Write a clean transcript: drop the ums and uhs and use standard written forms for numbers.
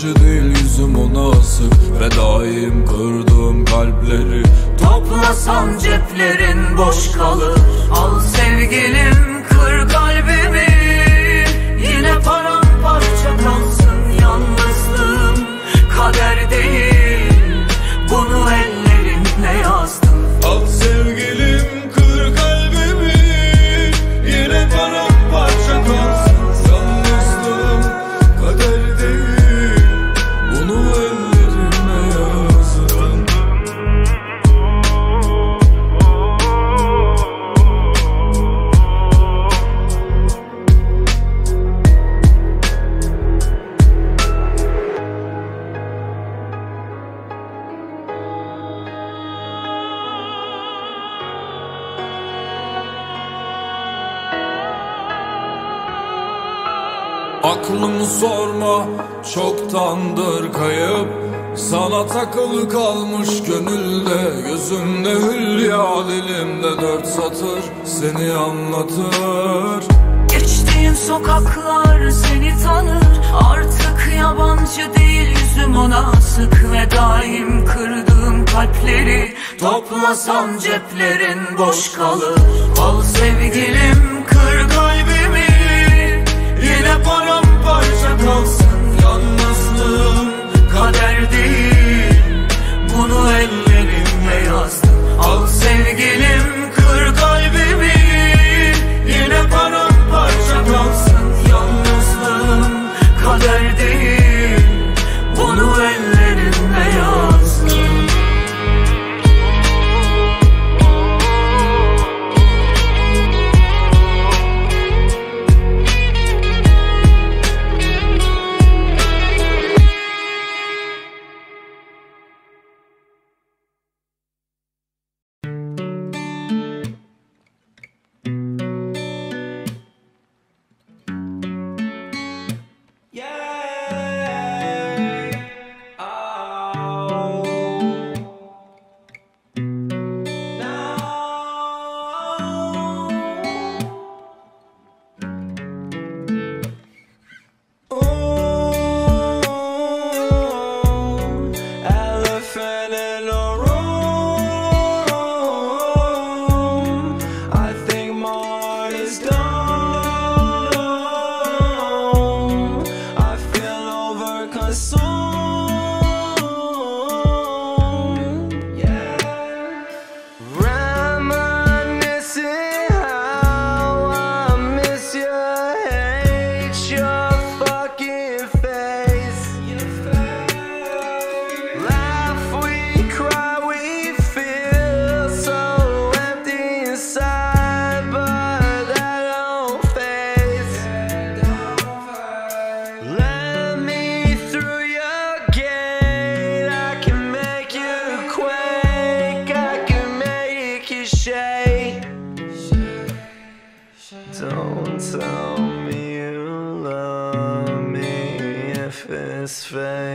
yabancı değil, yüzüm ona asık ve daim kırdığım kalpleri. Toplasan ceplerin boş kalır. Al sevgilim, kır kalbimi. Yine paramparça kalsın yalnızlığım. Kader değil, bunu ellerimle yazdım. Al sevgilim, kır kalbimi. Yine paramparça kalsın yalnızlığım. Kader değil, bunu ellerimle yazdım. Aklımı sorma, çoktandır kayıp. Sana takılı kalmış gönülde, gözümde hülya, dilimde 4 satır seni anlatır. Geçtiğim sokaklar seni tanır. Artık yabancı değil, yüzüm ona asık ve daim kırdığım kalpleri. Toplasan ceplerin boş kalır. Al sevgilim, kır kalbimi. Yine paramparça kalsın yalnızlığım. Kader değil, bunu ellerimle yazdım. Al sevgilim, kır kalbimi. Yine paramparça kalsın yalnızlığım. Kader değil, bunu ellerimle yazdım. Don't tell me you love me if it's fake.